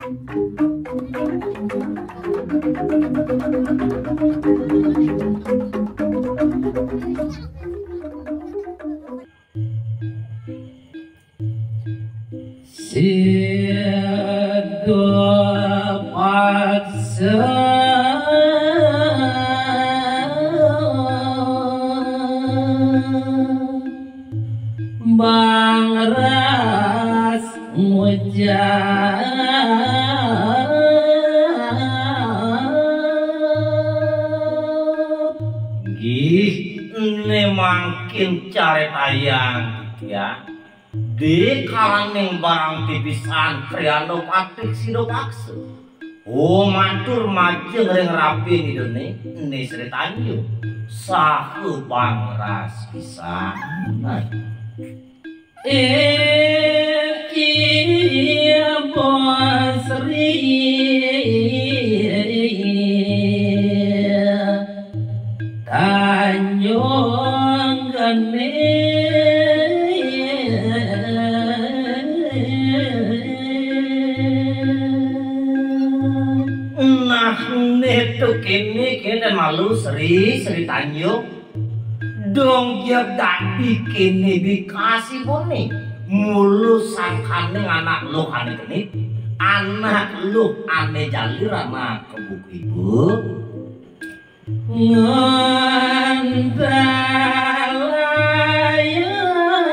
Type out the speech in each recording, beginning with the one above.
Bangras mujab gih ne mangkin care tayang ya di kalaning barang tipisan Triano Patrik Sido Paksa oh matur majeng ring rapi ngidone ini Sri Tanjung sahu bangras pisan iya bosri Tanjung gane nah netu kini kita malu Sri Tanjung dong dia tak bikin bikasi bone mulu sangkane anak lu ane genit anak lu ane jalir anak kebuk ibu ngandalaya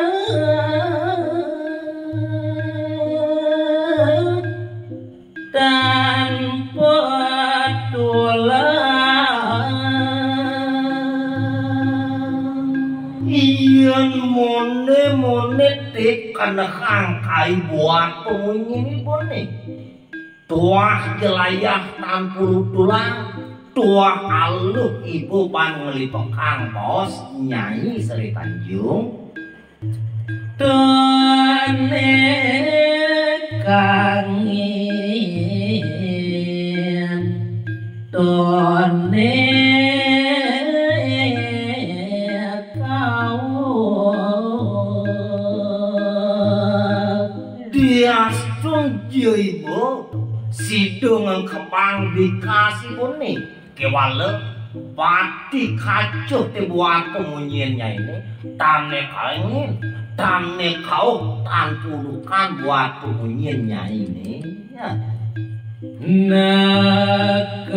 tanpa tulang iyan mone tekan hangkai buat pengunyi bone tuah jelayah tanpuluh tulang tuah aluh ibu panglipok kang bos Nyai Sri Tanjung tone kangin tone diastun ibu sidung kepang dikasih bone kewale pati kacuh te buat pengunyiannya ini tane kain tane kau tan pulukan buat pengunyiannya ini ya nak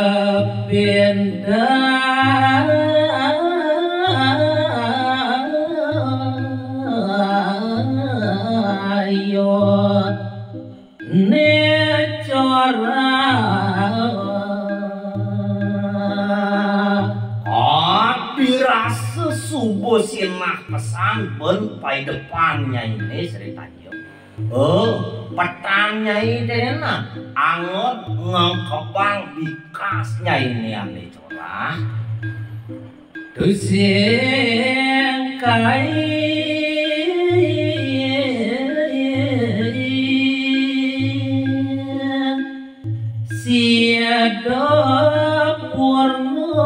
kepindah dirasa subuh sinah pesan ben pai depannya ini Sri Tanjung petangnya ini nah angot ngengkepang bikasnya ini ane corah tusing kai siada purna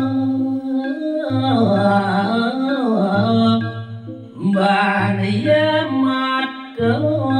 banaya mata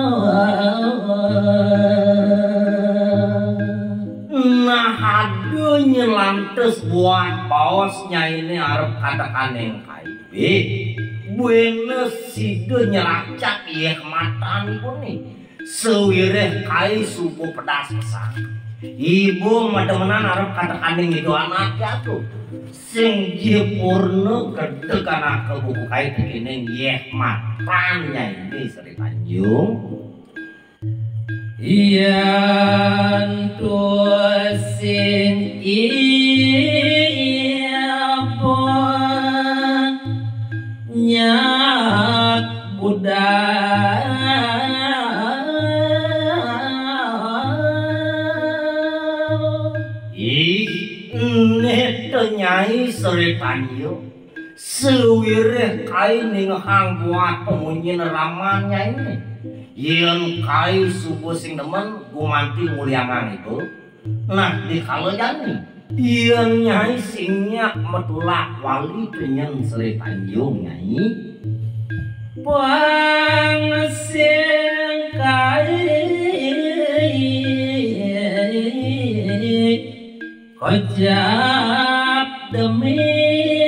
nah aduh nyelantes buat bosnya ini arep katakan yang kaibe buena sido nyelacak iya matan pun nih sewireh kai suku pedas pesan ibu temenan arep katakan yang itu anaknya tuh sing jepurno gede kana ke buku kai begini yeh matannya ini Sri Tanjung iyan tuh sing iya pun nyak budaya Nyai Sri Tanjung sewireh kai ning hang buat pengunyin ramannya ini yen kai subuh sing demen gumanti mulyangan itu nah di kalau jani yen Nyai singnya metulak wali penyen Sri Tanjung Nyai pang sing kai ojab demi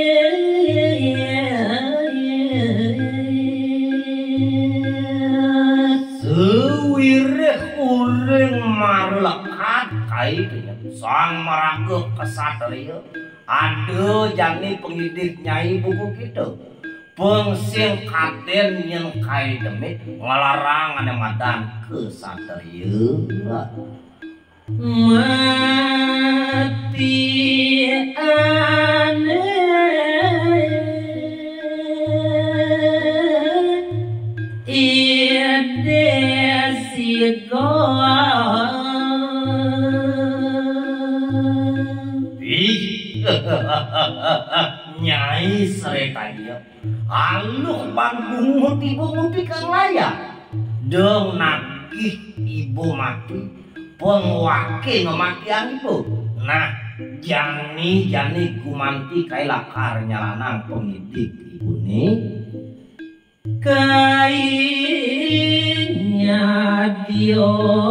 sewireh ureng marlekat kait sang maraguh kesatria ada jani pengidik nyai buku gitu pengsing katen yang kai demit ngelarang ane madan kesatria mati ane ide sigo Nyai seretanya aluh Bandung muti kang laya dong nagih ibu mati pengwake ngemakian ibu nah jani gumanti kai lakar nyalanang pengidik ibu nih kainya dio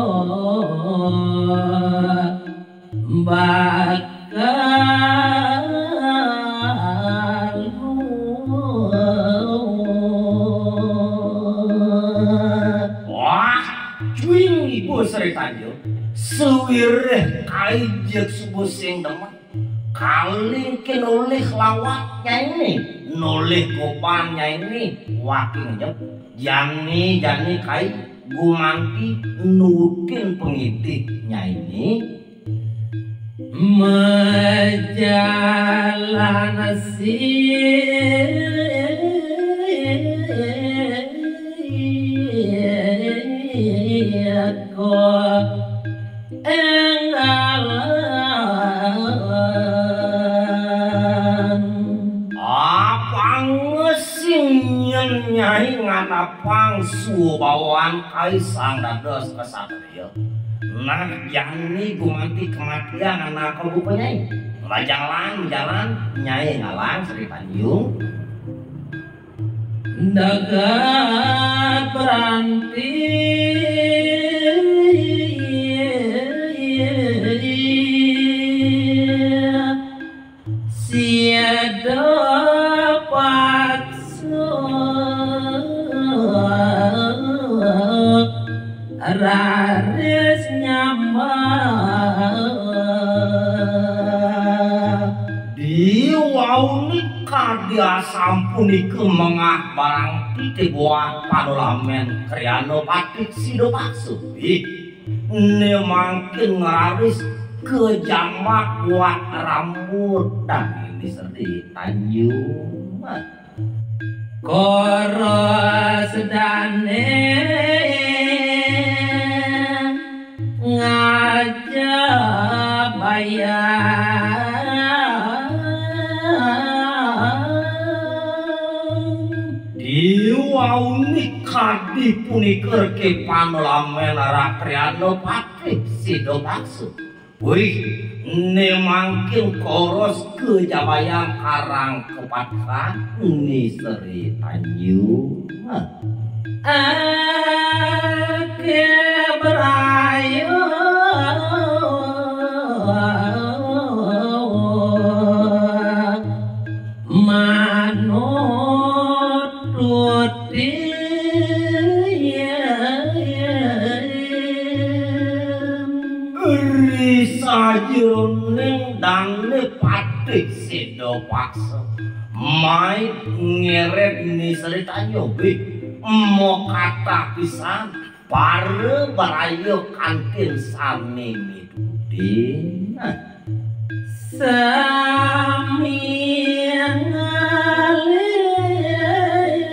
Seretanyo sewireh kaijek subuh sing demen kaling kenoleh lawatnya ini noleh kopannya ini waking nyep jani kai gumanti nutin pengitiknya ini majalan Nyai nganapang subawan kaisang dados kesatria nah jani gumanti kematian anak kebu penyai jalan nyai ngalang Sri Tanjung dagat beranti siada raris nyambah diwauni kardia sampuni kemengah barang titik buat padolamen kriano patik sido bakso ini makin ngeraris ke jamak buat rambut dan ini seri Tanjung koros dane ngajak bayang diwauni kadi puniker ke panolamen rakriano patik sido bakso wih ne mangkin koros ke jabayang karang kepatkan ini Seri Tanjung ake berayu manut tuti sajeroning dangne patik sido paksa mai ngeret ni Sri Tanjung mo kata pisan pare barayo kantin sami midudin sami ngalir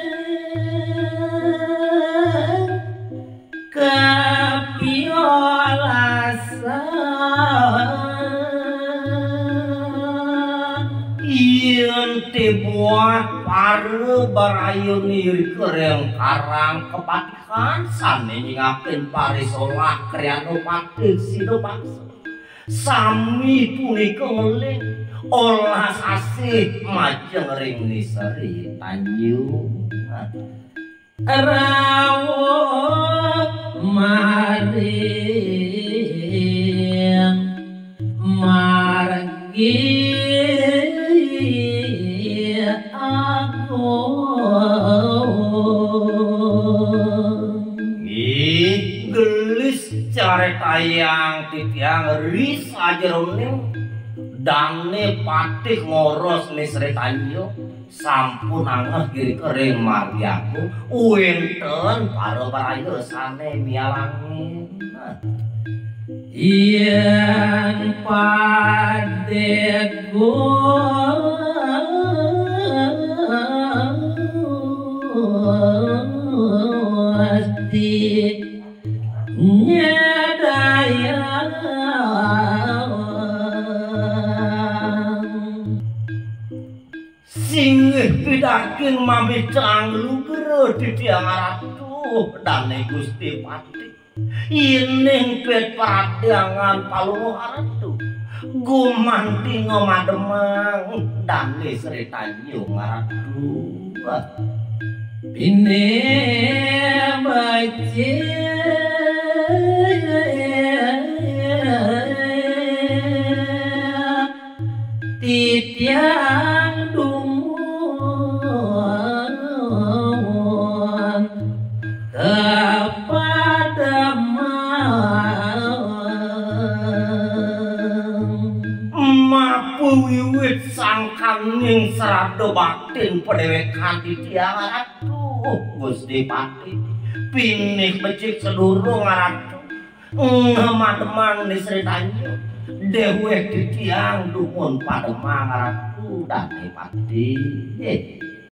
kepiolasan yen buat pare barayo nir kereng karang kepatikan sami nyingakin parisolah kriano patik sido paksa sami punika ngeling olah asih majeng ring ni Sri Tanjung rawuh maring marang Caretayang titiang ris ajeroning dane patih ngoros ni Sri Tanyo sampun angeh kiri kering maryaku uwenten para barayo sane mialangin yang padek gusti nyadayang singgih pidaking mami canglu gero ditiang ratu dane Gusti Pati ining pet pradyangan palungo ratu gumanti ngomademang dane Sri Tanjung ratu bine bace titiang dumuan kepada mapu wiwit sangkaning serado batin pedewekan titiang ratu Gusti Pati pinih becik sedurung ratu ngemademang di Sri Tanjung dewe titiang dumun pademang ratu dane Pati